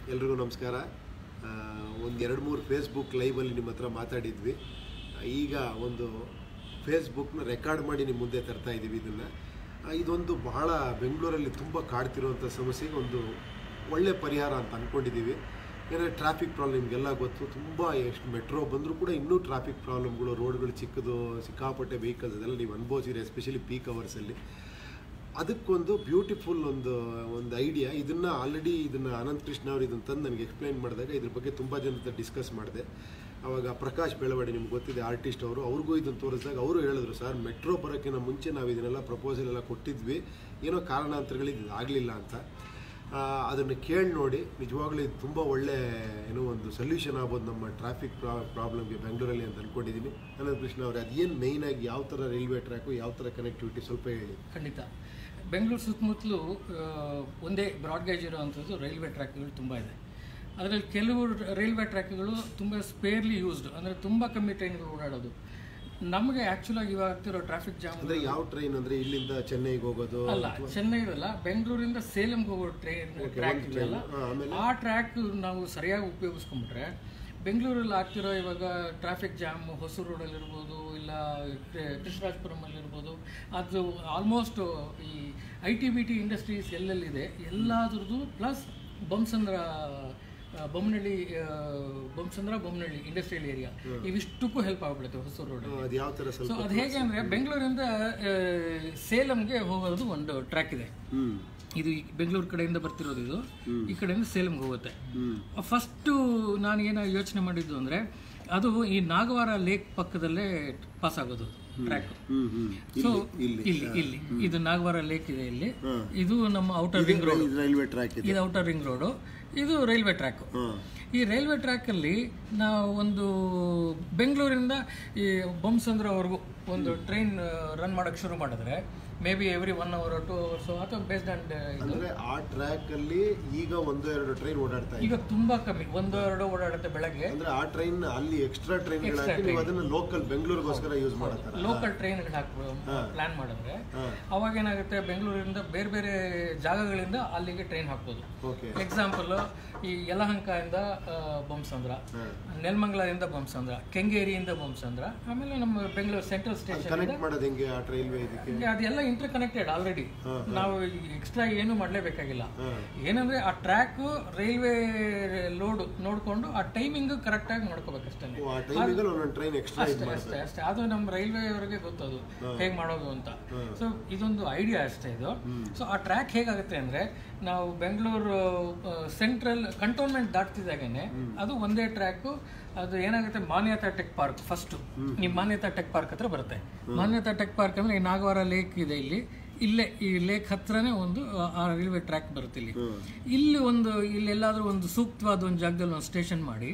ಎಲ್ರಿಗೂ ನಮಸ್ಕಾರ. ಒಂದು 2-3 ಫೇಸ್ಬುಕ್ ಲೈವಲ್ಲಿ ನಿಮ್ಮ ಹತ್ರ ಮಾತಾಡಿದ್ವಿ. ಈಗ ಒಂದು ಫೇಸ್ಬುಕ್ನ ರೆಕಾರ್ಡ್ ಮಾಡಿ ನಿಮ್ಮ ಮುಂದೆ ತರ್ತಾ ಇದ್ದೀವಿ. ಇದೊಂದು ಬಹಳ ಬೆಂಗಳೂರಲ್ಲಿ ತುಂಬ ಕಾಡ್ತಿರುವಂಥ ಸಮಸ್ಯೆಗೆ ಒಂದು ಒಳ್ಳೆ ಪರಿಹಾರ ಅಂತ ಅಂದ್ಕೊಂಡಿದ್ದೀವಿ. ಏಕೆಂದರೆ ಟ್ರಾಫಿಕ್ ಪ್ರಾಬ್ಲಮ್ ನಿಮಗೆಲ್ಲ ಗೊತ್ತು. ತುಂಬ ಎಷ್ಟು ಮೆಟ್ರೋ ಬಂದರೂ ಕೂಡ ಇನ್ನೂ ಟ್ರಾಫಿಕ್ ಪ್ರಾಬ್ಲಮ್ಗಳು, ರೋಡ್ಗಳು ಚಿಕ್ಕದು, ಸಿಕ್ಕಾಪಟ್ಟೆ ವೆಹಿಕಲ್ಸ್ ಅದೆಲ್ಲ ನೀವು ಅನುಭವಿಸಿರಿ, ಎಸ್ಪೆಷಲಿ ಪೀಕ್ ಅವರ್ಸಲ್ಲಿ. ಅದಕ್ಕೊಂದು ಬ್ಯೂಟಿಫುಲ್ ಒಂದು ಐಡಿಯಾ. ಆಲ್ರೆಡಿ ಅನಂತ್ ಕೃಷ್ಣ ಅವರು ಇದನ್ನು ತಂದು ನನಗೆ ಎಕ್ಸ್ಪ್ಲೈನ್ ಮಾಡಿದಾಗ ಇದ್ರ ಬಗ್ಗೆ ತುಂಬ ಜನ ಜೊತೆ ಡಿಸ್ಕಸ್ ಮಾಡಿದೆ. ಆವಾಗ ಪ್ರಕಾಶ್ ಬೆಳವಾಡಿ, ನಿಮ್ಗೆ ಗೊತ್ತಿದೆ, ಆರ್ಟಿಸ್ಟ್ ಅವರು, ಅವ್ರಿಗೂ ಇದನ್ನು ತೋರಿಸಿದಾಗ ಅವರು ಹೇಳಿದ್ರು, ಸರ್ ಮೆಟ್ರೋ ಬರೋಕ್ಕಿಂತ ಮುಂಚೆ ನಾವು ಇದನ್ನೆಲ್ಲ ಪ್ರಪೋಸಲ್ ಎಲ್ಲ ಕೊಟ್ಟಿದ್ವಿ, ಏನೋ ಕಾರಣಾಂತರಗಳಿಗೆ ಇದು ಆಗಲಿಲ್ಲ ಅಂತ. ಅದನ್ನು ಕೇಳಿ ನೋಡಿ, ನಿಜವಾಗ್ಲೂ ಇದು ತುಂಬ ಒಳ್ಳೆ ಒಂದು ಸೊಲ್ಯೂಷನ್ ಆಗ್ಬೋದು ನಮ್ಮ ಟ್ರಾಫಿಕ್ ಪ್ರಾಬ್ಲಮ್ಗೆ ಬೆಂಗಳೂರಲ್ಲಿ ಅಂತ ಅಂದ್ಕೊಂಡಿದ್ದೀನಿ. ಅನಂತ್ ಕೃಷ್ಣ ಅವರೇ, ಅದೇನು ಮೇಯ್ನಾಗಿ ಯಾವ ಥರ ರೈಲ್ವೆ ಟ್ರ್ಯಾಕು, ಯಾವ ಥರ ಕನೆಕ್ಟಿವಿಟಿ ಸ್ವಲ್ಪ ಹೇಳಿ. ಖಂಡಿತ. ಬೆಂಗಳೂರು ಸುತ್ತಮುತ್ತಲೂ ಒಂದೇ ಬ್ರಾಡ್ಗೇಜ್ ಇರೋವಂಥದ್ದು ರೈಲ್ವೆ ಟ್ರ್ಯಾಕ್ಗಳು ತುಂಬ ಇದೆ. ಅದರಲ್ಲಿ ಕೆಲವು ರೈಲ್ವೆ ಟ್ರ್ಯಾಕ್ಗಳು ತುಂಬ ಸ್ಪೇರ್ಲಿ ಯೂಸ್ಡ್, ಅಂದರೆ ತುಂಬ ಕಮ್ಮಿ ಟ್ರೈನ್ಗಳು ಓಡಾಡೋದು. ನಮಗೆ ಆ್ಯಕ್ಚುಲಾಗಿ ಇವಾಗ ಆಗ್ತಿರೋ ಟ್ರಾಫಿಕ್ ಜಾಮ್ ಅಂದರೆ ಯಾವ ಟ್ರೈನ್ ಅಂದರೆ ಇಲ್ಲಿಂದ ಚೆನ್ನೈಗೆ ಹೋಗೋದು ಅಲ್ಲ, ಚೆನ್ನೈಗಲ್ಲ, ಬೆಂಗಳೂರಿಂದ ಸೇಲಂಗೆ ಹೋಗೋ ಟ್ರ್ಯಾಕ್ ಇದೆಯಲ್ಲ, ಆ ಟ್ರ್ಯಾಕ್ ನಾವು ಸರಿಯಾಗಿ ಉಪಯೋಗಿಸ್ಕೊಂಡ್ಬಿಟ್ರೆ ಬೆಂಗಳೂರಲ್ಲಿ ಆಗ್ತಿರೋ ಇವಾಗ ಟ್ರಾಫಿಕ್ ಜಾಮ್ ಹೊಸೂರು ರೋಡಲ್ಲಿರ್ಬೋದು, ಇಲ್ಲ ಕೃಷ್ಣರಾಜಪುರಮಲ್ಲಿರ್ಬೋದು, ಅದು ಆಲ್ಮೋಸ್ಟ್ ಈ ITBT ಇಂಡಸ್ಟ್ರೀಸ್ ಎಲ್ಲೆಲ್ಲಿದೆ ಎಲ್ಲದ್ರದ್ದು, ಪ್ಲಸ್ ಬೊಮ್ಮನಹಳ್ಳಿ ಇಂಡಸ್ಟ್ರಿಯಲ್ ಏರಿಯಾ, ಇವಿಷ್ಟಕ್ಕೂ ಹೆಲ್ಪ್ ಆಗ್ಬಿಡುತ್ತೆ ಹೊಸೂರು ರೋಡ್. ಸೊ ಅದು ಹೇಗೆ ಅಂದರೆ, ಬೆಂಗಳೂರಿಂದ ಸೇಲಂಗೆ ಹೋಗೋದು ಒಂದು ಟ್ರ್ಯಾಕ್ ಇದೆ. ಇದು ಬೆಂಗಳೂರು ಕಡೆಯಿಂದ ಬರ್ತಿರೋದು, ಇದು ಈ ಕಡೆಯಿಂದ ಸೇಲಂಗೆ ಹೋಗುತ್ತೆ. ಫಸ್ಟು ನಾನು ಏನೋ ಯೋಚನೆ ಮಾಡಿದ್ದು ಅಂದರೆ, ಅದು ಈ ನಾಗವಾರ ಲೇಕ್ ಪಕ್ಕದಲ್ಲೇ ಪಾಸ್ ಆಗೋದು ಟ್ರ್ಯಾಕ್. ಸೊ ಇಲ್ಲಿ ಇದು ನಾಗವಾರ ಲೇಕ್ ಇದೆ, ಇಲ್ಲಿ ಇದು ನಮ್ಮ outer ring road, railway track, ಇದು ಔಟರ್ ರಿಂಗ್ ರೋಡು, ಇದು ರೈಲ್ವೆ ಟ್ರ್ಯಾಕ್. ಈ ರೈಲ್ವೆ ಟ್ರ್ಯಾಕಲ್ಲಿ ನಾವು ಒಂದು ಬೆಂಗಳೂರಿಂದ ಈ ಬೊಮ್ಮಸಂದ್ರವರೆಗೂ ಒಂದು ಟ್ರೈನ್ ರನ್ ಮಾಡೋಕ್ಕೆ ಶುರು ಮಾಡಿದ್ರೆ, maybe every 1 hour or 2 hours ಅಥವಾ ಬೇಸ್ಡ್ ಆನ್ ಅಂದ್ರೆ ಆ ಟ್ರ್ಯಾಕ್ ಅಲ್ಲಿ ಈಗ 1-2 ಟ್ರೈನ್ ಓಡಾಡ್ತಾ ಇದೆ. ಈಗ ತುಂಬಾ ಕಮ್ಮಿ, 1-2 ಓಡಾಡುತ್ತೆ ಬೆಳಗ್ಗೆ. ಅಂದ್ರೆ ಆ ಟ್ರೈನ್ ಅಲ್ಲಿ ಎಕ್ಸ್ಟ್ರಾ ಟ್ರೈನ್ ಹಾಕಿ ಅದನ್ನ ಲೋಕಲ್ ಬೆಂಗಳೂರಿಗೋಸ್ಕರ ಯೂಸ್ ಮಾಡ್ತಾರೆ. ಲೋಕಲ್ ಟ್ರೈನ್ಗಳು ಹಾಕಿ ಪ್ಲಾನ್ ಮಾಡಿದ್ರೆ ಅವಾಗ ಏನಾಗುತ್ತೆ, ಬೆಂಗಳೂರಿಂದ ಬೇರೆ ಬೇರೆ ಜಾಗಗಳಿಂದ ಅಲ್ಲಿಗೆ ಟ್ರೈನ್ ಹಾಕ್ಬೋದು. ಎಕ್ಸಾಂಪಲ್, ಈ ಯಲಹಂಕದಿಂದ ಬೊಮ್ಮಸಂದ್ರ, ನೆಲಮಂಗಲದಿಂದ ಬೊಮ್ಮಸಂದ್ರ, ಕೆಂಗೇರಿಯಿಂದ ಬೊಮ್ಮಸಂದ್ರ, ಆಮೇಲೆ ನಮ್ಮ ಬೆಂಗಳೂರು ಸೆಂಟ್ರಲ್ ಸ್ಟೇಷನ್ ಕನೆಕ್ಟ್ ಮಾಡೋದು ಹೆಂಗೆ ಆ ರೈಲ್ವೆ ಇದಕ್ಕೆ? ಅದೆಲ್ಲ ಇಂಟರ್ ಕನೆಕ್ಟೆಡ್ ಆಲ್ರೆಡಿ. ನಾವು ಎಕ್ಸ್ಟ್ರಾ ಏನು ಮಾಡಲೇಬೇಕಾಗಿಲ್ಲ. ಏನಂದ್ರೆ ಆ ಟ್ರ್ಯಾಕ್ ರೈಲ್ವೆ ಲೋಡ್ ನೋಡ್ಕೊಂಡು ಆ ಟೈಮಿಂಗ್ ಕರೆಕ್ಟ್ ಆಗಿ ಮಾಡ್ಕೋಬೇಕಷ್ಟೇ. ಅಷ್ಟೇ, ಅದು ನಮ್ಮ ರೈಲ್ವೆ ಅವರಿಗೆ ಗೊತ್ತದು ಹೇಗೆ ಮಾಡೋದು ಅಂತ. ಸೊ ಇದೊಂದು ಐಡಿಯಾ ಅಷ್ಟೇ ಇದು. ಸೊ ಆ ಟ್ರ್ಯಾಕ್ ಹೇಗಾಗುತ್ತೆ ಅಂದ್ರೆ, ನಾವು ಬೆಂಗಳೂರು ಸೆಂಟ್ರಲ್ ಕಂಟೋನ್ಮೆಂಟ್ ದಾಟ್ತಿದ್ದಾಗೇನೆ ಅದು ಒಂದೇ ಟ್ರ್ಯಾಕ್. ಅದು ಏನಾಗುತ್ತೆ, ಮಾನ್ಯತಾ ಟೆಕ್ ಪಾರ್ಕ್, ಫಸ್ಟ್ ನೀವು ಮಾನ್ಯತಾ ಟೆಕ್ ಪಾರ್ಕ್ ಹತ್ರ ಬರುತ್ತೆ. ಮಾನ್ಯತಾ ಟೆಕ್ ಪಾರ್ಕ್ ಅಂದ್ರೆ ಈ ನಾಗವಾರ ಲೇಕ್ ಇದೆ, ಇಲ್ಲೇ ಈ ಲೇಕ್ ಹತ್ರನೇ ಒಂದು ಆ ರೈಲ್ವೆ ಟ್ರ್ಯಾಕ್ ಬರುತ್ತೆ. ಇಲ್ಲೆಲ್ಲಾದ್ರೂ ಒಂದು ಸೂಕ್ತವಾದ ಒಂದು ಜಾಗದಲ್ಲಿ ಒಂದು ಸ್ಟೇಷನ್ ಮಾಡಿ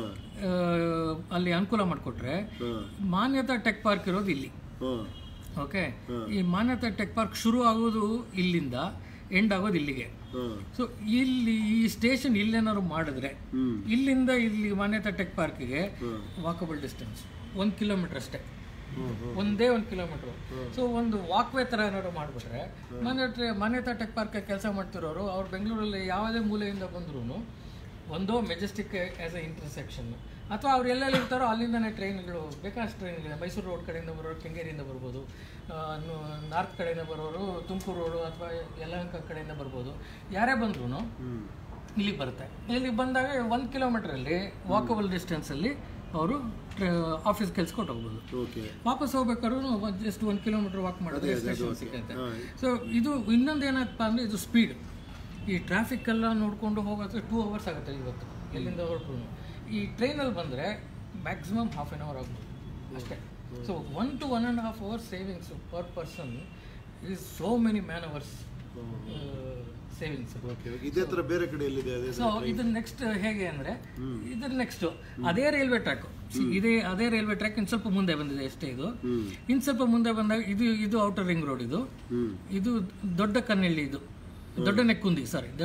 ಅಲ್ಲಿ ಅನುಕೂಲ ಮಾಡಿಕೊಟ್ರೆ, ಮಾನ್ಯತಾ ಟೆಕ್ ಪಾರ್ಕ್ ಇರೋದು ಇಲ್ಲಿ. ಓಕೆ, ಈ ಮಾನ್ಯತಾ ಟೆಕ್ ಪಾರ್ಕ್ ಶುರು ಆಗೋದು ಇಲ್ಲಿಂದ, ಎಂಡ್ ಆಗೋದು ಇಲ್ಲಿಗೆ. ಸೊ ಇಲ್ಲಿ ಈ ಸ್ಟೇಷನ್ ಇಲ್ಲೇನಾದ್ರು ಮಾಡಿದ್ರೆ, ಇಲ್ಲಿಂದ ಇಲ್ಲಿ ಮಾನ್ಯತಾ ಟೆಕ್ ಪಾರ್ಕ್ಗೆ ವಾಕಬಲ್ ಡಿಸ್ಟೆನ್ಸ್ 1 ಕಿಲೋಮೀಟರ್ ಅಷ್ಟೇ, ಒಂದೇ 1 ಕಿಲೋಮೀಟರ್. ಸೊ ಒಂದು ವಾಕ್ವೇ ತರ ಏನಾದ್ರು ಮಾಡಿಬಿಟ್ರೆ, ಮಾನ್ಯತಾ ಟೆಕ್ ಪಾರ್ಕ್ ಕೆಲಸ ಮಾಡ್ತಿರೋರು ಅವ್ರು ಬೆಂಗಳೂರಲ್ಲಿ ಯಾವುದೇ ಮೂಲೆಯಿಂದ ಬಂದ್ರು ಒಂದೋ ಮೆಜೆಸ್ಟಿಕ್ ಆಸ್ ಎ ಇಂಟರ್ಸೆಕ್ಷನ್, ಅಥವಾ ಅವ್ರು ಎಲ್ಲೆಲ್ಲಿ ಇರ್ತಾರೋ ಅಲ್ಲಿಂದನೇ ಟ್ರೈನ್ಗಳು, ಬೇಕಾದಷ್ಟು ಟ್ರೈನ್ಗಳಿದೆ. ಮೈಸೂರು ರೋಡ್ ಕಡೆಯಿಂದ ಬರೋರು ಕೆಂಗೇರಿಯಿಂದ ಬರ್ಬೋದು, ನಾರ್ತ್ ಕಡೆಯಿಂದ ಬರೋರು ತುಮಕೂರು ರೋಡು ಅಥವಾ ಯಲಹಂಕ ಕಡೆಯಿಂದ ಬರ್ಬೋದು. ಯಾರೇ ಬಂದ್ರೂ ಇಲ್ಲಿಗೆ ಬರುತ್ತೆ. ಇಲ್ಲಿಗೆ ಬಂದಾಗ 1 ಕಿಲೋಮೀಟ್ರಲ್ಲಿ ವಾಕಬಲ್ ಡಿಸ್ಟೆನ್ಸಲ್ಲಿ ಅವರು ಆಫೀಸ್ ಕೆಲಸ ಕೊಟ್ಟು ಹೋಗ್ಬೋದು. ವಾಪಸ್ ಹೋಗ್ಬೇಕಾದ್ರೂ ಜಸ್ಟ್ 1 ಕಿಲೋಮೀಟರ್ ವಾಕ್ ಮಾಡಿದ್ರೆ ಸ್ಟೇಷನ್ ಸಿಕ್ಕುತ್ತೆ. ಸೊ ಇದು ಇನ್ನೊಂದು ಏನಪ್ಪ ಅಂದರೆ, ಇದು ಸ್ಪೀಡ್. ಈ ಟ್ರಾಫಿಕ್ ಎಲ್ಲ ನೋಡಿಕೊಂಡು ಹೋಗೋದು 2 hours ಆಗುತ್ತೆ ಇವತ್ತು, ಎಲ್ಲಿಂದ ಹೊರಟರು. ಈ ಟ್ರೈನಲ್ಲಿ ಬಂದರೆ ಮ್ಯಾಕ್ಸಿಮಮ್ ½ an hour ಆಗ್ಬೋದು ಅಷ್ಟೇ. So 1 to 1.5 hours savings per person is so many man hours savings. ಇದೇ ಥರ ಬೇರೆ ಕಡೆ ಎಲ್ಲಿದೆ? ಸೊ ಇದು ನೆಕ್ಸ್ಟ್ ಹೇಗೆ ಅಂದರೆ, ಇದ್ರ ನೆಕ್ಸ್ಟ್ ಅದೇ ರೈಲ್ವೆ ಟ್ರ್ಯಾಕ್, ಅದೇ ರೈಲ್ವೆ ಟ್ರ್ಯಾಕ್ ಇನ್ನು ಸ್ವಲ್ಪ ಮುಂದೆ ಬಂದಿದೆ ಅಷ್ಟೇ. ಇನ್ನು ಸ್ವಲ್ಪ ಮುಂದೆ ಬಂದಾಗ ಇದು ಔಟರ್ ರಿಂಗ್ ರೋಡ್, ಇದು ದೊಡ್ಡ ಕನ್ನಳ್ಳಿ, ಇದು ದೊಡ್ಡ ನೆಕ್ಕುಂದಿ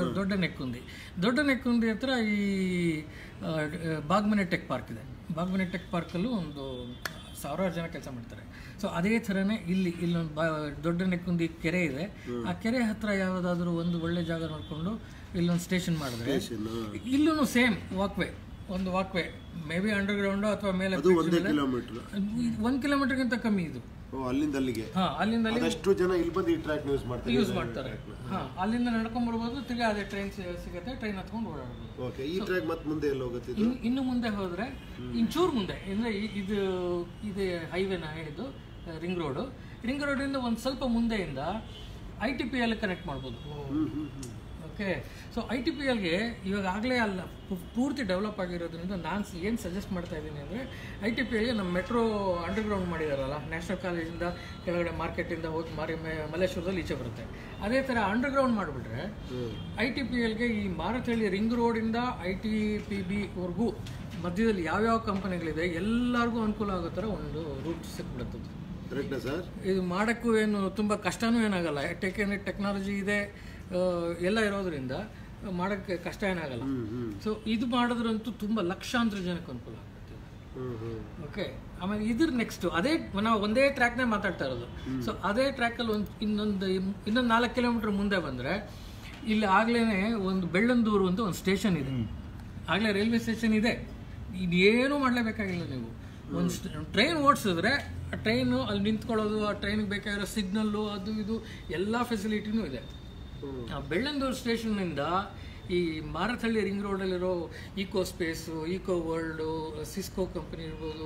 ದೊಡ್ಡ ನೆಕ್ಕುಂದಿ ಹತ್ರ ಈ ಬಾಗ್ಮನೆ ಟೆಕ್ ಪಾರ್ಕ್ ಇದೆ. ಬಾಗ್ಮನೆ ಟೆಕ್ ಪಾರ್ಕಲ್ಲೂ ಒಂದು ಸಾವಿರಾರು ಜನ ಕೆಲಸ ಮಾಡ್ತಾರೆ. ಸೊ ಅದೇ ಥರನೇ ಇಲ್ಲೊಂದು ದೊಡ್ಡ ನೆಕ್ಕುಂದಿ ಕೆರೆ ಇದೆ. ಆ ಕೆರೆ ಹತ್ರ ಯಾವುದಾದ್ರೂ ಒಂದು ಒಳ್ಳೆ ಜಾಗ ನೋಡಿಕೊಂಡು ಇಲ್ಲೊಂದು ಸ್ಟೇಷನ್ ಮಾಡಿದ್ರೆ ಇಲ್ಲೂ ಸೇಮ್ ಒಂದು ವಾಕ್ವೇ ಮೇ ಬಿ ಅಂಡರ್ಗ್ರೌಂಡ್ ಅಥವಾ ಮೇಲೆ 1 ಕಿಲೋಮೀಟರ್ಗಿಂತ ಕಮ್ಮಿ ಇದು. ಅಲ್ಲಿಂದ ಅಲ್ಲಿಗೆ ಅಷ್ಟು ಜನ ಇಲ್ಲಿ ಬಂದು ಈ ಟ್ರ್ಯಾಕ್ ಯೂಸ್ ಮಾಡ್ತಾರೆ. ಅಲ್ಲಿಂದ ನಡ್ಕೊಂಡ್ ಬರ್ಬೋದು, ತಿರ್ಗಿ ಅದೇ ಟ್ರೈನ್ ಸಿಗುತ್ತೆ, ಟ್ರೈನ್ ಹತ್ಕೊಂಡು ಓಡಾಡ್ಬೋದು. ಓಕೆ, ಈ ಟ್ರ್ಯಾಕ್ ಮತ್ತೆ ಮುಂದೆ ಎಲ್ಲ ಹೋಗುತ್ತೆ? ಇನ್ನು ಮುಂದೆ ಹೋದ್ರೆ ಇಂಚೂರು ಮುಂದೆ ಅಂದ್ರೆ ಇದು ಹೈವೇನ ಹೇಳಿದ್ದು ರಿಂಗ್ ರೋಡಿಂದ ಒಂದು ಸ್ವಲ್ಪ ಮುಂದೆಯಿಂದ ITPL ಕನೆಕ್ಟ್ ಮಾಡ್ಬೋದು. ಓಕೆ, ಸೊ ITPLಗೆ ಇವಾಗ ಆಗಲೇ ಅಲ್ಲ ಪೂರ್ತಿ ಡೆವಲಪ್ ಆಗಿರೋದ್ರಿಂದ ನಾನು ಏನು ಸಜೆಸ್ಟ್ ಮಾಡ್ತಾ ಇದ್ದೀನಿ ಅಂದರೆ ITPLಗೆ ನಮ್ಮ ಮೆಟ್ರೋ ಅಂಡರ್ಗ್ರೌಂಡ್ ಮಾಡಿದಾರಲ್ಲ, ನ್ಯಾಷನಲ್ ಕಾಲೇಜಿಂದ ಕೆಳಗಡೆ ಮಾರ್ಕೆಟಿಂದ ಹೋಗಿ ಮಲ್ಲೇಶ್ವರದಲ್ಲಿ ಈಚೆ ಬರುತ್ತೆ. ಅದೇ ಥರ ಅಂಡರ್ಗ್ರೌಂಡ್ ಮಾಡಿಬಿಟ್ರೆ ITPLಗೆ ಈ ಮಾರತಹಳ್ಳಿ ರಿಂಗ್ ರೋಡಿಂದ ITPBವರೆಗೂ ಮಧ್ಯದಲ್ಲಿ ಯಾವ್ಯಾವ ಕಂಪನಿಗಳಿದೆ ಎಲ್ಲರಿಗೂ ಅನುಕೂಲ ಆಗೋ ಥರ ಒಂದು ರೂಟ್ ಸಿಕ್ಬಿಡುತ್ತದೆ. ಕರೆಕ್ಟಾ ಸರ್? ಇದು ಮಾಡೋಕ್ಕೂ ಏನು ತುಂಬ ಕಷ್ಟನೂ ಏನಾಗಲ್ಲ, ಟೆಕ್ನಾಲಜಿ ಇದೆ ಎಲ್ಲ ಇರೋದ್ರಿಂದ ಮಾಡೋಕ್ಕೆ ಕಷ್ಟ ಏನಾಗಲ್ಲ. ಸೊ ಇದು ಮಾಡಿದ್ರಂತೂ ತುಂಬ ಲಕ್ಷಾಂತರ ಜನಕ್ಕೆ ಅನುಕೂಲ ಆಗುತ್ತೆ. ಓಕೆ, ಆಮೇಲೆ ಇದ್ರ ನೆಕ್ಸ್ಟ್ ನಾವು ಒಂದೇ ಟ್ರ್ಯಾಕ್ನೇ ಮಾತಾಡ್ತಾ ಇರೋದು. ಸೊ ಅದೇ ಟ್ರ್ಯಾಕಲ್ಲಿ ಇನ್ನೊಂದು 4 ಕಿಲೋಮೀಟರ್ ಮುಂದೆ ಬಂದರೆ ಇಲ್ಲಿ ಆಗ್ಲೇ ಒಂದು ಬೆಳ್ಳಂದೂರು ಅಂತ ಒಂದು ಸ್ಟೇಷನ್ ಇದೆ. ಆಗಲೇ ರೈಲ್ವೆ ಸ್ಟೇಷನ್ ಇದೆ. ಇದೇನು ಮಾಡಲೇಬೇಕಾಗಿಲ್ಲ. ನೀವು ಒಂದು ಟ್ರೈನ್ ಓಡಿಸಿದ್ರೆ ಆ ಟ್ರೈನು ಅಲ್ಲಿ ನಿಂತ್ಕೊಳ್ಳೋದು, ಆ ಟ್ರೈನಿಗೆ ಬೇಕಾಗಿರೋ ಸಿಗ್ನಲ್ಲು, ಅದು ಇದು ಎಲ್ಲ ಫೆಸಿಲಿಟಿನೂ ಇದೆ. ಬೆಳ್ಳಂದೂರು ಸ್ಟೇಷನ್ನಿಂದ ಈ ಮಾರತಹಳ್ಳಿ ರಿಂಗ್ ರೋಡಲ್ಲಿರೋ eco space, eco world, Cisco company ಇರ್ಬೋದು,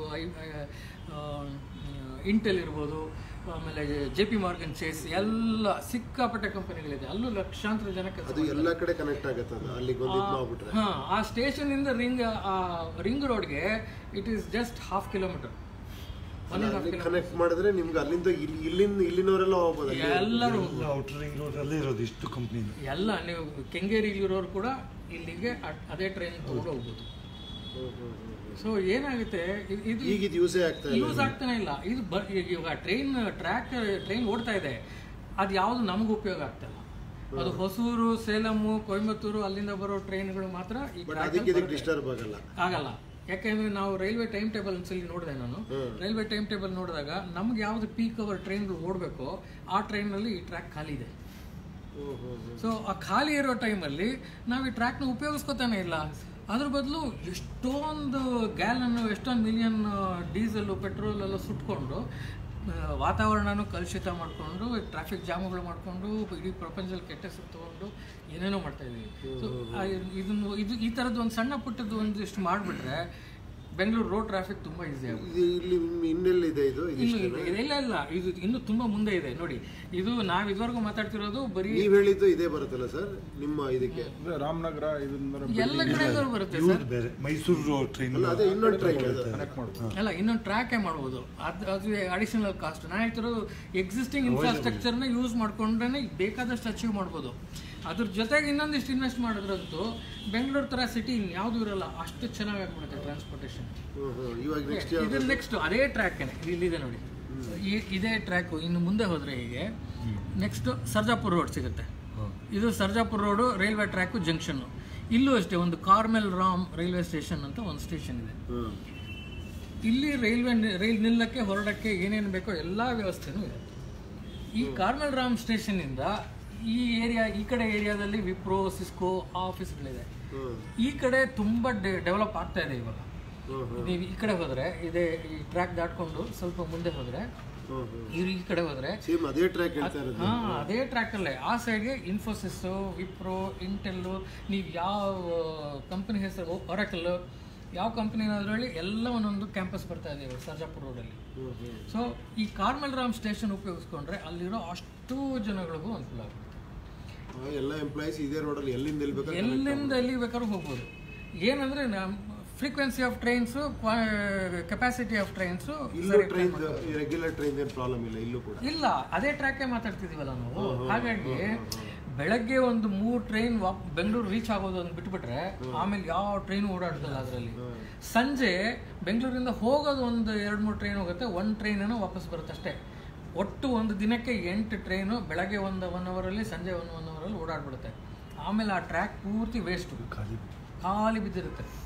ಇಂಟೆಲ್ ಇರ್ಬೋದು, ಆಮೇಲೆ JP Morgan Chase ಎಲ್ಲ ಸಿಕ್ಕಾಪಟ್ಟೆ ಕಂಪನಿಗಳಿದೆ. ಅಲ್ಲೂ ಲಕ್ಷಾಂತರ ಜನಕ್ಕೆ ಎಲ್ಲ ಕಡೆ ಕನೆಕ್ಟ್ ಆಗುತ್ತೆ. ಆ ಸ್ಟೇಷನ್ನಿಂದ ರಿಂಗ್ ರೋಡ್ಗೆ it is just 1/2 kilometre. Connect ಮಾಡಿದ್ರೆ ನಿಮ್ಗೆ ಅಲ್ಲಿಂದ ಇಲ್ಲಿನವರೆಲ್ಲ ಹೋಗ್ಬೋದು. ಎಲ್ಲರೂ ಔಟರ್ ರಿಂಗ್ ರೋಡ್ ಅಲ್ಲೇ ಇರೋದು ಇಷ್ಟು ಕಂಪ್ನಿ ಎಲ್ಲ. ನೀವು ಕೆಂಗೇರಿಲಿರೋರು ಕೂಡ ಇಲ್ಲಿಗೆ ಅದೇ ಟ್ರೈನ್ ತಗೊಂಡು ಹೋಗ್ಬೋದು. ಸೊ ಏನಾಗುತ್ತೆ, ಇದು ಯೂಸ್ ಆಗ್ತಾನೆ ಇಲ್ಲ. ಇದು ಇವಾಗ ಟ್ರೈನ್ ಓಡ್ತಾ ಇದೆ, ಅದು ಯಾವುದು ನಮ್ಗೆ ಉಪಯೋಗ ಆಗ್ತಿಲ್ಲ. ಅದು ಹೊಸೂರು, ಸೇಲಮು, ಕೊಯಂಬತ್ತೂರು ಅಲ್ಲಿಂದ ಬರೋ ಟ್ರೈನ್ಗಳು ಮಾತ್ರ ಆಗಲ್ಲ. ಯಾಕೆಂದ್ರೆ ನಾವು ರೈಲ್ವೆ ಟೈಮ್ ಟೇಬಲ್ ಒಂದ್ಸಲಿ ನೋಡಿದೆ ನಾನು. ರೈಲ್ವೆ ಟೈಮ್ ಟೇಬಲ್ ನೋಡಿದಾಗ ನಮ್ಗೆ ಯಾವ್ದು ಪೀಕ್ ಅವರ್ ಟ್ರೈನ್ಗಳು ಓಡಬೇಕೋ ಆ ಟ್ರೈನಲ್ಲಿ ಈ ಟ್ರ್ಯಾಕ್ ಖಾಲಿ ಇದೆ. ಸೊ ಆ ಖಾಲಿ ಇರೋ ಟೈಮಲ್ಲಿ ನಾವು ಈ ಟ್ರ್ಯಾಕ್ನ ಉಪಯೋಗಿಸ್ಕೊತಾನೆ ಇಲ್ಲ. ಅದ್ರ ಬದಲು ಎಷ್ಟೊಂದು ಗ್ಯಾಲನ್ನು, ಎಷ್ಟೊಂದು ಮಿಲಿಯನ್ ಡೀಸೆಲ್ಲು, ಪೆಟ್ರೋಲ್ ಎಲ್ಲ ಸುಟ್ಕೊಂಡು ವಾತಾವರಣನೂ ಕಲುಷಿತ ಮಾಡಿಕೊಂಡು, ಟ್ರಾಫಿಕ್ ಜಾಮುಗಳು ಮಾಡಿಕೊಂಡು, ಇಡೀ ಪ್ರಪಂಚದಲ್ಲಿ ಕೆಟ್ಟ ಹೆಸರು ತೊಗೊಂಡು ಏನೇನೋ ಮಾಡ್ತಾಯಿದ್ದೀವಿ. ಸೊ ಈ ಥರದ್ದು ಒಂದು ಸಣ್ಣ ಪುಟ್ಟದ್ದು ಒಂದಿಷ್ಟು ಮಾಡಿಬಿಟ್ರೆ ಬೆಂಗಳೂರು ರೋಡ್ ಟ್ರಾಫಿಕ್ ತುಂಬ ಈಸಿ ಆಗುತ್ತೆ. ಇಲ್ಲ, ಇದು ಇನ್ನೂ ತುಂಬ ಮುಂದೆ ಇದೆ. ನೋಡಿ, ಇದು ನಾವು ಇದುವರೆಗೂ ಮಾತಾಡ್ತಿರೋದು ಬರೀ ನೀವು ಹೇಳಿದ್ದು ಇದೇ ಬರುತ್ತಲ್ಲ ಸರ್ ನಿಮ್ಮ ಇದಕ್ಕೆ ರಾಮನಗರ ಎಲ್ಲ ಕಡೆಗಳು ಬರುತ್ತೆ ಸರ್. ಮೈಸೂರು ಟ್ರೈನ್ ಅಲ್ಲ, ಇನ್ನೊಂದು ಟ್ರ್ಯಾಕೇ ಮಾಡ್ಬೋದು. ಅದು ಅಡಿಷನಲ್ ಕಾಸ್ಟ್. ನಾನು ಹೇಳ್ತಿರೋದು ಎಕ್ಸಿಸ್ಟಿಂಗ್ ಇನ್ಫ್ರಾಸ್ಟ್ರಕ್ಚರ್ನ ಯೂಸ್ ಮಾಡ್ಕೊಂಡ್ರೆ ಬೇಕಾದಷ್ಟು ಅಚೀವ್ ಮಾಡ್ಬೋದು. ಅದ್ರ ಜೊತೆಗೆ ಇನ್ನೊಂದಿಷ್ಟು ಇನ್ವೆಸ್ಟ್ ಮಾಡಿದ್ರಂತೂ ಬೆಂಗಳೂರು ಥರ ಸಿಟಿ ಇನ್ಯಾವುದೂ ಇರಲ್ಲ, ಅಷ್ಟು ಚೆನ್ನಾಗಿ ಆಗ್ಬಿಡುತ್ತೆ ಟ್ರಾನ್ಸ್ಪೋರ್ಟೇಷನ್. ಇದ್ರ ನೆಕ್ಸ್ಟ್ ಅದೇ ಟ್ರ್ಯಾಕೇನೆ ಇಲ್ಲಿದೆ ನೋಡಿ, ಇದೇ ಟ್ರ್ಯಾಕು. ಇನ್ನು ಮುಂದೆ ಹೋದರೆ ಹೀಗೆ ನೆಕ್ಸ್ಟ್ ಸರ್ಜಾಪುರ ರೋಡ್ ಸಿಗುತ್ತೆ. ಇದು Sarjapur road railway track junction. ಇಲ್ಲೂ ಅಷ್ಟೇ ಒಂದು ಕಾರ್ಮೆಲ್ ರಾಮ್ ರೈಲ್ವೆ ಸ್ಟೇಷನ್ ಅಂತ ಒಂದು ಸ್ಟೇಷನ್ ಇದೆ. ಇಲ್ಲಿ ರೈಲ್ ನಿಲ್ಲಕ್ಕೆ ಹೊರಡಕ್ಕೆ ಏನೇನು ಬೇಕೋ ಎಲ್ಲ ವ್ಯವಸ್ಥೆನೂ ಇದೆ. ಈ ಕಾರ್ಮೆಲ್ ರಾಮ್ ಸ್ಟೇಷನ್ನಿಂದ ಈ ಕಡೆ ಏರಿಯಾದಲ್ಲಿ ವಿಪ್ರೋ, ಸಿಸ್ಕೋ ಆಫೀಸ್ಗಳಿದೆ. ಈ ಕಡೆ ತುಂಬ ಡೆವಲಪ್ ಆಗ್ತಾ ಇದೆ ಇವಾಗ. ನೀವು ಈ ಕಡೆ ಹೋದ್ರೆ ಇದೇ ಈ ಟ್ರ್ಯಾಕ್ ದಾಟ್ಕೊಂಡು ಸ್ವಲ್ಪ ಮುಂದೆ ಹೋದ್ರೆ ಈ ಕಡೆ ಹೋದ್ರೆ ಅದೇ ಟ್ರ್ಯಾಕ್ ಅಲ್ಲೇ ಆ ಸೈಡ್ಗೆ ಇನ್ಫೋಸಿಸ್, ವಿಪ್ರೋ, ಇಂಟೆಲ್ಲು, ನೀವು ಯಾವ ಕಂಪನಿ ಹೆಸರು, ಒರಾಕಲ್, ಯಾವ ಕಂಪನಿನಾದ್ರಲ್ಲಿ ಎಲ್ಲ ಒಂದೊಂದು ಕ್ಯಾಂಪಸ್ ಬರ್ತಾ ಇದೆ ಸರ್ಜಾಪುರ ರೋಡಲ್ಲಿ. ಸೊ ಈ ಕಾರ್ಮೆಲ್ ರಾಮ್ ಸ್ಟೇಷನ್ ಉಪಯೋಗಿಸ್ಕೊಂಡ್ರೆ ಅಲ್ಲಿರೋ ಅಷ್ಟು ಜನಗಳಿಗೂ ಅನುಕೂಲ ಆಗುತ್ತೆ. ಎಲ್ಲ ಎಂಪ್ಲಾಯೀಸ್ ಇದೇ ರೋಡಲ್ಲಿ ಎಲ್ಲಿಂದ ಎಲ್ಲಿ ಬೇಕಾದ್ರೂ ಹೋಗ್ಬೋದು. ಏನಂದ್ರೆ frequency of trains, capacity of trains, regular train problem ಇಲ್ಲ ಇಲ್ಲೂ ಕೂಡ ಇಲ್ಲ. ಅದೇ ಟ್ರ್ಯಾಕೇ ಮಾತಾಡ್ತಿದೀವಲ್ಲ ನಾವು. ಹಾಗಾಗಿ ಬೆಳಗ್ಗೆ ಒಂದು 3 ಟ್ರೈನ್ ಬೆಂಗಳೂರು ರೀಚ್ ಆಗೋದು ಒಂದು ಬಿಟ್ಬಿಟ್ರೆ ಆಮೇಲೆ ಯಾವ ಟ್ರೈನ್ ಓಡಾಡ್ತಲ್ಲ ಅದರಲ್ಲಿ. ಸಂಜೆ ಬೆಂಗಳೂರಿಂದ ಹೋಗೋದು ಒಂದು 2-3 ಟ್ರೈನ್ ಹೋಗುತ್ತೆ, 1 ಟ್ರೈನನ್ನು ವಾಪಸ್ ಬರುತ್ತೆ ಅಷ್ಟೇ. ಒಟ್ಟು ಒಂದು ದಿನಕ್ಕೆ 8 ಟ್ರೈನು ಬೆಳಗ್ಗೆ 1 ಅವರಲ್ಲಿ, ಸಂಜೆ 1 ಅವರಲ್ಲಿ ಓಡಾಡ್ಬಿಡುತ್ತೆ. ಆಮೇಲೆ ಆ ಟ್ರ್ಯಾಕ್ ಪೂರ್ತಿ ವೇಸ್ಟು, ಖಾಲಿ ಬಿದ್ದಿರುತ್ತೆ.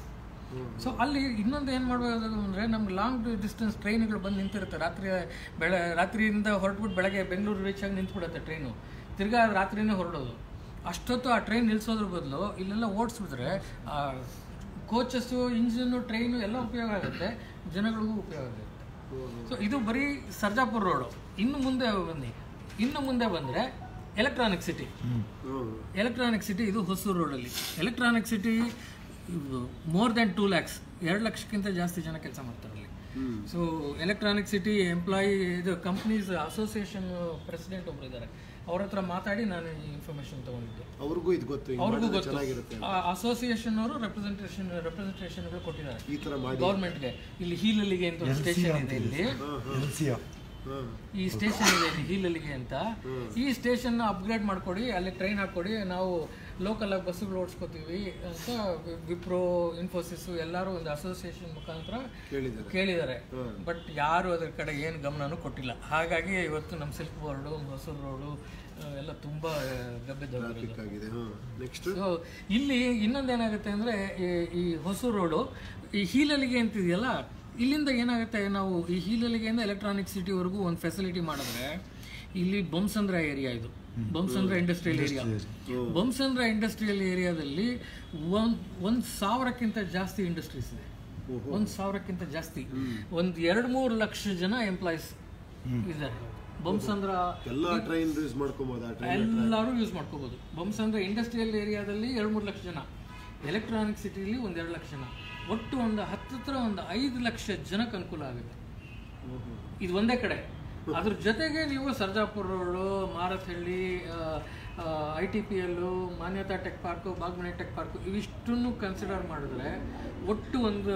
ಸೊ ಅಲ್ಲಿ ಇನ್ನೊಂದು ಏನು ಮಾಡಬೇಕು ಅಂದರೆ ನಮ್ಗೆ ಲಾಂಗ್ ಡಿಸ್ಟೆನ್ಸ್ ಟ್ರೈನ್ಗಳು ಬಂದು ನಿಂತಿರುತ್ತೆ. ರಾತ್ರಿಯಿಂದ ಹೊರಟ್ಬಿಟ್ಟು ಬೆಳಗ್ಗೆ ಬೆಂಗಳೂರು ರೀಚ್ ಆಗಿ ನಿಂತ್ಬಿಡುತ್ತೆ ಟ್ರೈನು, ತಿರ್ಗಾ ರಾತ್ರಿನೇ ಹೊರಡೋದು. ಅಷ್ಟೊತ್ತು ಆ ಟ್ರೈನ್ ನಿಲ್ಲಿಸೋದ್ರ ಬದಲು ಇಲ್ಲೆಲ್ಲ ಓಡಿಸ್ಬಿಟ್ರೆ ಕೋಚಸ್ಸು, ಇಂಜಿನ್ನು, ಟ್ರೈನು ಎಲ್ಲ ಉಪಯೋಗ ಆಗುತ್ತೆ, ಜನಗಳಿಗೂ ಉಪಯೋಗ ಆಗುತ್ತೆ. ಸೊ ಇದು ಬರೀ ಸರ್ಜಾಪುರ ರೋಡು. ಇನ್ನು ಮುಂದೆ ಬಂದರೆ ಎಲೆಕ್ಟ್ರಾನಿಕ್ ಸಿಟಿ ಇದು ಹೊಸೂರು ರೋಡಲ್ಲಿ. Electronic city more than 2 lakhs, 2 ಲಕ್ಷಕ್ಕಿಂತ ಜಾಸ್ತಿ ಜನ ಕೆಲಸ ಮಾಡ್ತಾರೆ ಅಲ್ಲಿ. ಸೊ ಎಲೆಕ್ಟ್ರಾನಿಕ್ ಸಿಟಿ ಎಂಪ್ಲಾಯಿ ಇದು ಕಂಪ್ನೀಸ್ ಅಸೋಸಿಯೇಷನ್ ಪ್ರೆಸಿಡೆಂಟ್ ಒಬ್ರು ಇದ್ದಾರೆ, ಅವ್ರ ಹತ್ರ ಮಾತಾಡಿ ನಾನು ಈ ಇನ್ಫಾರ್ಮೇಶನ್ ತಗೊಂಡಿದ್ದೆ. ಅವ್ರಿಗೂ ಗೊತ್ತು. ಅಸೋಸಿಯೇಷನ್ ಅವರು ರೆಪ್ರೆಸೆಂಟೇಷನ್ಗಳು ಕೊಟ್ಟಿದ್ದಾರೆ ಗೌರ್ಮೆಂಟ್ಗೆ. ಇಲ್ಲಿ ಹೀಲಲ್ಲಿಗೆ ಅಂತ ಸ್ಟೇಷನ್ ಇದೆ, ಇಲ್ಲಿ ಈ ಸ್ಟೇಷನ್ ಇದೆ ಹೀಲಲ್ಲಿಗೆ ಅಂತ. ಈ ಸ್ಟೇಷನ್ ಅಪ್ಗ್ರೇಡ್ ಮಾಡ್ಕೊಡಿ, ಅಲ್ಲಿ ಟ್ರೈನ್ ಹಾಕ್ಕೊಡಿ, ನಾವು ಲೋಕಲ್ ಆಗಿ ಬಸ್ಸುಗಳು ಓಡಿಸ್ಕೋತೀವಿ ಅಂತ ವಿಪ್ರೋ, ಇನ್ಫೋಸಿಸ್ ಎಲ್ಲರೂ ಒಂದು ಅಸೋಸಿಯೇಷನ್ ಮುಖಾಂತರ ಕೇಳಿದ್ದಾರೆ. ಬಟ್ ಯಾರು ಅದ್ರ ಕಡೆ ಏನು ಗಮನನೂ ಕೊಟ್ಟಿಲ್ಲ. ಹಾಗಾಗಿ ಇವತ್ತು ನಮ್ಮ ಸಿಲ್ಕ್ ಬೋರ್ಡು, ಹೊಸೂರು ರೋಡು ಎಲ್ಲ ತುಂಬಾ ಗಬ್ಬೆದ್ದಾಗಿದೆ. ಸೊ ಇಲ್ಲಿ ಇನ್ನೊಂದೇನಾಗುತ್ತೆ ಅಂದರೆ ಈ ಹೊಸೂರು ರೋಡು ಈ ಹೀಲಲ್ಲಿಗೆ ಅಂತಿದೆಯಲ್ಲ, ಇಲ್ಲಿಂದ ಏನಾಗುತ್ತೆ, ನಾವು ಈ ಹೀಲಲ್ಲಿಗೆಯಿಂದ ಎಲೆಕ್ಟ್ರಾನಿಕ್ ಸಿಟಿವರೆಗೂ ಒಂದು ಫೆಸಿಲಿಟಿ ಮಾಡಿದ್ರೆ, ಇಲ್ಲಿ ಬೊಮ್ಸಂದ್ರ ಏರಿಯಾ, ಇದು Bommasandra industrial area. Bommasandra industrial ಏರಿಯಾದಲ್ಲಿ 1,000ಕ್ಕಿಂತ ಜಾಸ್ತಿ ಇಂಡಸ್ಟ್ರೀಸ್ ಇದೆ. 1,000ಕ್ಕಿಂತ ಜಾಸ್ತಿ, 2-3 ಲಕ್ಷ ಜನ ಎಂಪ್ಲಾಯೀಸ್ ಇದ್ದಾರೆ. ಬೊಮ್ಸಂದ್ರ ಎಲ್ಲರೂ ಯೂಸ್ ಮಾಡ್ಕೋಬಹುದು. ಬೊಮ್ಸಂದ್ರ ಇಂಡಸ್ಟ್ರಿಯಲ್ ಏರಿಯಾದಲ್ಲಿ 2-3 ಲಕ್ಷ ಜನ, ಎಲೆಕ್ಟ್ರಾನಿಕ್ ಸಿಟಿಲಿ 1-2 ಲಕ್ಷ ಜನ, ಒಟ್ಟು ಹತ್ತಿರ 5 ಲಕ್ಷ ಜನಕ್ಕೆ ಅನುಕೂಲ ಆಗುತ್ತೆ. ಇದು ಒಂದೇ ಕಡೆ. ಅದ್ರ ಜೊತೆಗೆ ನೀವು Sarjapur road, Marathahalli, ITPL, Manyata tech park, Bagmane tech park ಇವಿಷ್ಟನ್ನು ಕನ್ಸಿಡರ್ ಮಾಡಿದ್ರೆ ಒಟ್ಟು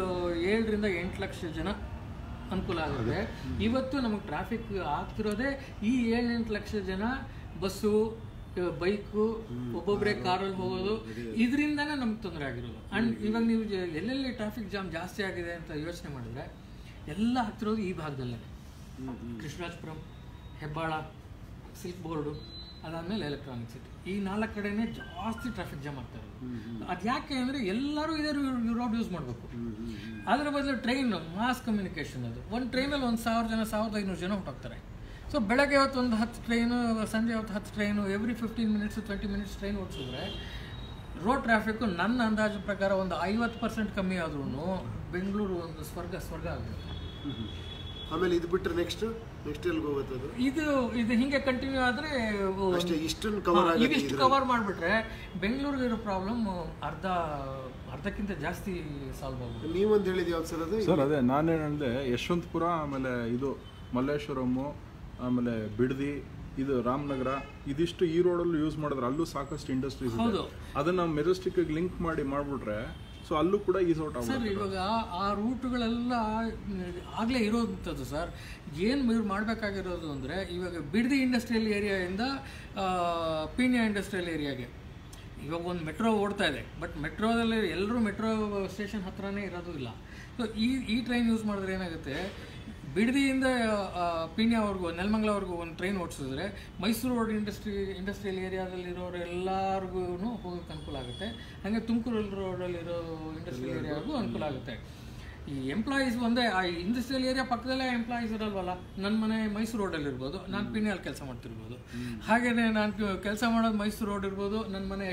7-8 ಲಕ್ಷ ಜನ ಅನುಕೂಲ ಆಗುತ್ತೆ. ಇವತ್ತು ನಮಗೆ ಟ್ರಾಫಿಕ್ ಆಗ್ತಿರೋದೇ ಈ 7-8 ಲಕ್ಷ ಜನ ಬಸ್ಸು, ಬೈಕು, ಒಬ್ಬೊಬ್ಬರೇ ಕಾರಲ್ಲಿ ಹೋಗೋದು, ಇದರಿಂದನೇ ನಮ್ಗೆ ತೊಂದರೆ ಆಗಿರೋದು. ಆ್ಯಂಡ್ ಇವಾಗ ನೀವು ಎಲ್ಲೆಲ್ಲಿ ಟ್ರಾಫಿಕ್ ಜಾಮ್ ಜಾಸ್ತಿ ಆಗಿದೆ ಅಂತ ಯೋಚನೆ ಮಾಡಿದ್ರೆ ಎಲ್ಲ ಆಗ್ತಿರೋದು ಈ ಭಾಗದಲ್ಲೇ. ಕೃಷ್ಣರಾಜಪುರಂ, ಹೆಬ್ಬಾಳ, ಸಿಲ್ಕ್ ಬೋರ್ಡು, ಅದಾದಮೇಲೆ ಎಲೆಕ್ಟ್ರಾನಿಕ್ ಸಿಟಿ, ಈ 4 ಕಡೆನೇ ಜಾಸ್ತಿ ಟ್ರಾಫಿಕ್ ಜಾಮ್ ಆಗ್ತಾ ಇರೋದು. ಅದು ಯಾಕೆ ಅಂದರೆ ಎಲ್ಲರೂ ಇದೇ ರೋಡ್ ಯೂಸ್ ಮಾಡಬೇಕು. ಅದರ ಬದಲು ಟ್ರೈನ್ ಮಾಸ್ ಕಮ್ಯುನಿಕೇಷನ್, ಅದು ಒಂದು ಟ್ರೈನಲ್ಲಿ 1,000 ಜನ, 1,500 ಜನ ಹೊರಟೋಗ್ತಾರೆ. ಸೊ ಬೆಳಗ್ಗೆ ಹೊತ್ತು 10 ಟ್ರೈನು, ಸಂಜೆ ಹೊತ್ತು 10 train, every 15 minutes 20 minutes train ಓಡಿಸಿದ್ರೆ ರೋಡ್ ಟ್ರಾಫಿಕ್ಕು ನನ್ನ ಅಂದಾಜು ಪ್ರಕಾರ 50% ಕಮ್ಮಿ ಆದ್ರೂ ಬೆಂಗಳೂರು ಒಂದು ಸ್ವರ್ಗ ಆಗುತ್ತೆ. ಆಮೇಲೆ ಇದು ಬಿಟ್ಟರೆ ನೆಕ್ಸ್ಟ್ ಎಲ್ಲಿಗೆ ಹೋಗುತ್ತೆ ಅದು? ಇದು ಹಿಂಗೆ ಕಂಟಿನ್ಯೂ ಆದರೆ ಇವಿಷ್ಟು ಕವರ್ ಮಾಡಿಬಿಟ್ರೆ ಬೆಂಗಳೂರಿಗೆ ಇರೋ ಪ್ರಾಬ್ಲಮ್ ಅರ್ಧಕ್ಕಿಂತ ಜಾಸ್ತಿ ಸಾಲ್ವ್ ಆಗುತ್ತೆ. ನೀವೊಂದು ಹೇಳಿದ್ದು ಯಾವ್ದು ಸರ್ ಅದು? ಸರ್ ಅದೇ ನಾನೇನು ಹೇಳಿದೆ, ಯಶವಂತಪುರ, ಆಮೇಲೆ ಇದು ಮಲ್ಲೇಶ್ವರಮ್ಮು, ಆಮೇಲೆ ಬಿಡದಿ, ಇದು ರಾಮನಗರ, ಇದಿಷ್ಟು ಈ ರೋಡಲ್ಲಿ ಯೂಸ್ ಮಾಡಿದ್ರೆ ಅಲ್ಲೂ ಸಾಕಷ್ಟು ಇಂಡಸ್ಟ್ರೀಸ್ ಇದೆ. ಅದನ್ನ ಮೆಜೆಸ್ಟಿಕ್ ಲಿಂಕ್ ಮಾಡಿಬಿಟ್ರೆ ಸೊ ಅಲ್ಲೂ ಕೂಡ ಈಸ್ ಔಟ್ ಆಗುತ್ತೆ ಸರ್. ಇವಾಗ ಆ ರೂಟ್ಗಳೆಲ್ಲ ಆಗಲೇ ಇರೋಂಥದ್ದು ಸರ್. ಏನು ಇವ್ರು ಮಾಡಬೇಕಾಗಿರೋದು ಅಂದರೆ, ಇವಾಗ ಬಿಡದಿ ಇಂಡಸ್ಟ್ರಿಯಲ್ ಏರಿಯಾಯಿಂದ ಪೀಣ್ಯ ಇಂಡಸ್ಟ್ರಿಯಲ್ ಏರಿಯಾಗೆ ಇವಾಗ ಒಂದು ಮೆಟ್ರೋ ಓಡ್ತಾ ಇದೆ. ಬಟ್ ಮೆಟ್ರೋದಲ್ಲಿ ಎಲ್ಲರೂ ಮೆಟ್ರೋ ಸ್ಟೇಷನ್ ಹತ್ರನೇ ಇರೋದು ಇಲ್ಲ. ಸೊ ಈ ಟ್ರೈನ್ ಯೂಸ್ ಮಾಡಿದ್ರೆ ಏನಾಗುತ್ತೆ, ಬಿಡದಿಯಿಂದ ಪೀಣ್ಯವ್ರಿಗೂ, ನೆಲಮಂಗಲವರೆಗೂ ಒಂದು ಟ್ರೈನ್ ಓಡಿಸಿದ್ರೆ ಮೈಸೂರು ರೋಡ್ ಇಂಡಸ್ಟ್ರಿಯಲ್ ಏರಿಯಾದಲ್ಲಿರೋರು ಎಲ್ಲರಿಗೂ ಹೋಗೋಕ್ಕೆ ಅನುಕೂಲ ಆಗುತ್ತೆ. ಹಾಗೆ ತುಮಕೂರು ರೋಡಲ್ಲಿರೋ ಇಂಡಸ್ಟ್ರಿಯಲ್ ಏರಿಯಾಗೂ ಅನುಕೂಲ ಆಗುತ್ತೆ. ಈ ಎಂಪ್ಲಾಯೀಸ್ ಒಂದೇ ಆ ಇಂಡಸ್ಟ್ರಿಯಲ್ ಏರಿಯಾ ಪಕ್ಕದಲ್ಲೇ ಎಂಪ್ಲಾಯೀಸ್ ಇರಲ್ವಲ್ಲ. ನನ್ನ ಮನೆ ಮೈಸೂರು ರೋಡಲ್ಲಿ ಇರ್ಬೋದು, ನಾನು ಪೀಣ್ಯಲ್ಲಿ ಕೆಲಸ ಮಾಡ್ತಿರ್ಬೋದು. ಹಾಗೆಯೇ ನಾನು ಕೆಲಸ ಮಾಡೋದು ಮೈಸೂರು ರೋಡ್ ಇರ್ಬೋದು, ನನ್ನ ಮನೆ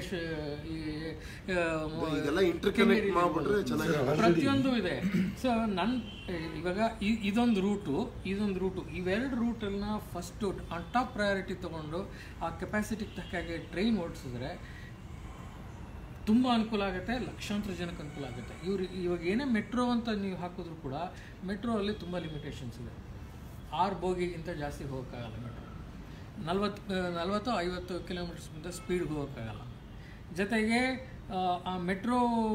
ಪ್ರತಿಯೊಂದು ಇದೆ. ಸೊ ಇವಾಗ ಇದೊಂದು ರೂಟು, ಇವೆರಡು ರೂಟನ್ನ ಫಸ್ಟು ಆನ್ ಟಾಪ್ ಪ್ರಯಾರಿಟಿ ತೊಗೊಂಡು ಆ ಕೆಪಾಸಿಟಿಗೆ ತಕ್ಕಾಗೆ ಟ್ರೈನ್ ಓಡಿಸಿದ್ರೆ ತುಂಬ ಅನುಕೂಲ ಆಗುತ್ತೆ, ಲಕ್ಷಾಂತರ ಜನಕ್ಕೆ ಅನುಕೂಲ ಆಗುತ್ತೆ. ಇವಾಗ ಏನೇ ಮೆಟ್ರೋ ಅಂತ ನೀವು ಹಾಕಿದ್ರು ಕೂಡ ಮೆಟ್ರೋ ಅಲ್ಲಿ ತುಂಬ ಲಿಮಿಟೇಷನ್ಸ್ ಇದೆ. 6 ಬೋಗಿಗಿಂತ ಜಾಸ್ತಿ ಹೋಗೋಕ್ಕಾಗಲ್ಲ ಮೆಟ್ರೋ. 40-50 ಕಿಲೋಮೀಟರ್ಸ್ಗಿಂತ ಸ್ಪೀಡ್ಗೆ ಹೋಗೋಕ್ಕಾಗಲ್ಲ. ಜೊತೆಗೆ ಆ ಮೆಟ್ರೋ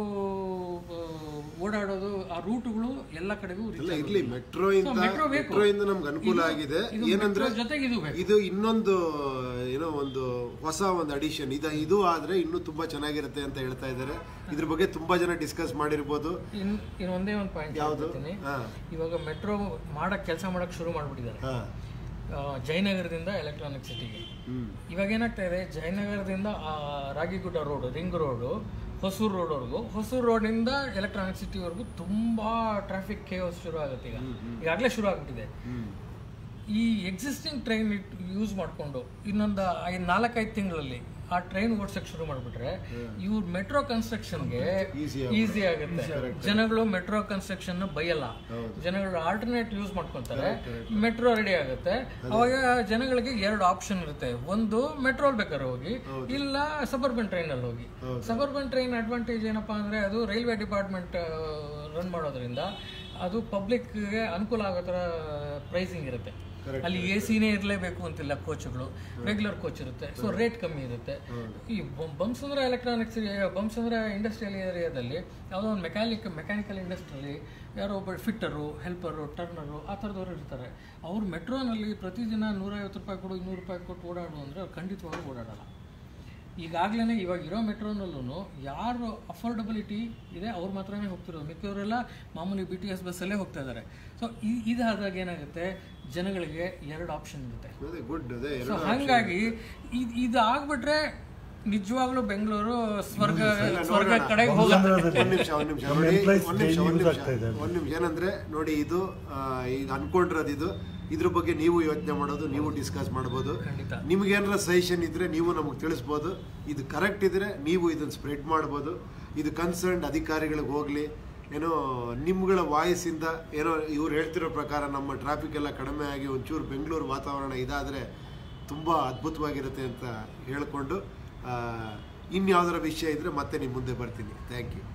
ಓಡಾಡೋದು ಆ ರೂಟ್ಗಳು ಎಲ್ಲ ಕಡೆಗೂ ಇರ್ಲಿ. ಮೆಟ್ರೋಯಿಂದ ನಮ್ಗೆ ಅನುಕೂಲ ಆಗಿದೆ. ಏನಂದ್ರೆ ಜೊತೆಗೆ ಇದು ಇನ್ನೊಂದು ಒಂದು ಹೊಸ ಒಂದು ಅಡಿಷನ್ ಇದು ಆದ್ರೆ ಇನ್ನೂ ತುಂಬಾ ಚೆನ್ನಾಗಿರುತ್ತೆ ಅಂತ ಹೇಳ್ತಾ ಇದ್ದಾರೆ. ಇದ್ರ ಬಗ್ಗೆ ತುಂಬಾ ಜನ ಡಿಸ್ಕಸ್ ಮಾಡಿರ್ಬೋದು. ಒಂದೇ ಒಂದು ಪಾಯಿಂಟ್ ಯಾವ್ದು, ಇವಾಗ ಮೆಟ್ರೋ ಕೆಲಸ ಮಾಡಕ್ ಶುರು ಮಾಡ್ಬಿಟ್ಟಿದ್ದಾರೆ ಜಯನಗರದಿಂದ ಎಲೆಕ್ಟ್ರಾನಿಕ್ ಸಿಟಿಗೆ. ಇವಾಗ ಏನಾಗ್ತಾ ಇದೆ, ಜಯನಗರದಿಂದ Ragigudda road, ring road, Hosur ರೋಡ್ವರೆಗೂ, ಹೊಸೂರು ರೋಡಿಂದ ಎಲೆಕ್ಟ್ರಾನಿಕ್ ಸಿಟಿವರೆಗೂ ತುಂಬ ಟ್ರಾಫಿಕ್ ಕೇಸ್ ಶುರು ಆಗುತ್ತೆ. ಈಗಾಗಲೇ ಶುರು ಆಗ್ಬಿಟ್ಟಿದೆ. ಈ ಎಕ್ಸಿಸ್ಟಿಂಗ್ ಟ್ರೈನ್ ಯೂಸ್ ಮಾಡಿಕೊಂಡು ಇನ್ನೊಂದು 4-5 ತಿಂಗಳಲ್ಲಿ ಆ ಟ್ರೈನ್ ಓಡ್ಸಕ್ಕೆ ಶುರು ಮಾಡಿಬಿಟ್ರೆ ಇವ್ರು ಮೆಟ್ರೋ ಕನ್ಸ್ಟ್ರಕ್ಷನ್ಗೆ ಈಸಿ ಆಗುತ್ತೆ. ಜನಗಳು ಮೆಟ್ರೋ ಕನ್ಸ್ಟ್ರಕ್ಷನ್ ಬೈಯಲ್ಲ, ಜನಗಳು ಆಲ್ಟರ್ನೇಟ್ ಯೂಸ್ ಮಾಡ್ಕೊತಾರೆ, ಮೆಟ್ರೋ ರೆಡಿ ಆಗುತ್ತೆ. ಅವಾಗ ಜನಗಳಿಗೆ 2 ಆಪ್ಷನ್ ಇರುತ್ತೆ. ಒಂದು ಮೆಟ್ರೋಲ್ ಬೇಕಾದ್ರೆ ಹೋಗಿ, ಇಲ್ಲ ಸಬರ್ಬನ್ ಟ್ರೈನಲ್ಲಿ ಹೋಗಿ. ಸಬರ್ಬನ್ ಟ್ರೈನ್ ಅಡ್ವಾಂಟೇಜ್ ಏನಪ್ಪಾ ಅಂದ್ರೆ ಅದು ರೈಲ್ವೆ ಡಿಪಾರ್ಟ್ಮೆಂಟ್ ರನ್ ಮಾಡೋದ್ರಿಂದ ಅದು ಪಬ್ಲಿಕ್ಗೆ ಅನುಕೂಲ ಆಗೋ ಥರ ಪ್ರೈಸಿಂಗ್ ಇರುತ್ತೆ. ಅಲ್ಲಿ AC-ನೇ ಇರಲೇಬೇಕು ಅಂತಿಲ್ಲ, ಕೋಚ್ಗಳು ರೆಗ್ಯುಲರ್ ಕೋಚ್ ಇರುತ್ತೆ, ಸೊ ರೇಟ್ ಕಮ್ಮಿ ಇರುತ್ತೆ. ಈ ಬಂಪ್ಸ್ ಅಂದ್ರೆ ಎಲೆಕ್ಟ್ರಾನಿಕ್ಸ್, ಬಂಪ್ಸ್ ಅಂದ್ರೆ ಇಂಡಸ್ಟ್ರಿಯಲ್ ಏರಿಯಾದಲ್ಲಿ ಯಾವುದೋ ಒಂದು ಮೆಕ್ಯಾನಿಕಲ್ ಇಂಡಸ್ಟ್ರಿಯಲ್ಲಿ ಯಾರೋ ಒಬ್ಬ ಫಿಟ್ಟರು, ಹೆಲ್ಪರು, ಟರ್ನರು ಆ ಥರದವ್ರು ಇರ್ತಾರೆ. ಅವ್ರು ಮೆಟ್ರೋನಲ್ಲಿ ಪ್ರತಿದಿನ 150 ರೂಪಾಯಿ ಕೊಡು, 200 ರೂಪಾಯಿ ಕೊಟ್ಟು ಓಡಾಡು ಅಂದರೆ ಅವ್ರು ಖಂಡಿತವಾಗೂ ಓಡಾಡಲ್ಲ. ಈಗಾಗಲೇ ಇವಾಗ ಇರೋ ಮೆಟ್ರೋನಲ್ಲೂ ಯಾರು ಅಫೋರ್ಡಬಿಲಿಟಿ ಇದೆ ಅವ್ರು ಮಾತ್ರನೇ ಹೋಗ್ತಿರೋದು, ಮಿಕ್ಕವರೆಲ್ಲ ಮಾಮೂಲಿ BTS ಬಸ್ಸಲ್ಲೇ ಹೋಗ್ತಾ ಇದ್ದಾರೆ. ಸೊ ಇದಾದಾಗ ಏನಾಗುತ್ತೆ, ಜನಗಳಿಗೆ 2 ಆಪ್ಷನ್ ಇರುತ್ತೆ. ಸೊ ಹಾಗಾಗಿ ಇದು ಆಗ್ಬಿಟ್ರೆ ನಿಜವಾಗ್ಲೂ ಬೆಂಗಳೂರು ಸ್ವರ್ಗ ಕಡೆಗೆ ಹೋಗುತ್ತೆ. ಒಂದು ನಿಮಿಷ ಏನಂದ್ರೆ ನೋಡಿ, ಇದು ಅನ್ಕೊಂಡಿರೋದು ಇದ್ರ ಬಗ್ಗೆ ನೀವು ಯೋಚನೆ ಮಾಡೋದು, ನೀವು ಡಿಸ್ಕಸ್ ಮಾಡ್ಬೋದು. ನಿಮ್ಗೇನಾರ ಸಜೆಷನ್ ಇದ್ರೆ ನೀವು ನಮಗೆ ತಿಳಿಸ್ಬೋದು. ಇದು ಕರೆಕ್ಟ್ ಇದ್ರೆ ನೀವು ಇದನ್ನು ಸ್ಪ್ರೆಡ್ ಮಾಡ್ಬೋದು. ಇದು ಕನ್ಸರ್ನ್ಡ್ ಅಧಿಕಾರಿಗಳಿಗೆ ಹೋಗ್ಲಿ, ಏನೋ ನಿಮ್ಗಳ ವಾಯ್ಸಿಂದ ಏನೋ ಇವ್ರು ಹೇಳ್ತಿರೋ ಪ್ರಕಾರ ನಮ್ಮ ಟ್ರಾಫಿಕ್ ಎಲ್ಲ ಕಡಿಮೆ ಆಗಿ ಒಂಚೂರು ಬೆಂಗಳೂರು ವಾತಾವರಣ ಇದಾದರೆ ತುಂಬ ಅದ್ಭುತವಾಗಿರುತ್ತೆ ಅಂತ ಹೇಳ್ಕೊಂಡು ಇನ್ಯಾವುದರ ವಿಷಯ ಇದ್ದರೆ ಮತ್ತೆ ನಿಮ್ಮ ಮುಂದೆ ಬರ್ತೀನಿ. Thank you.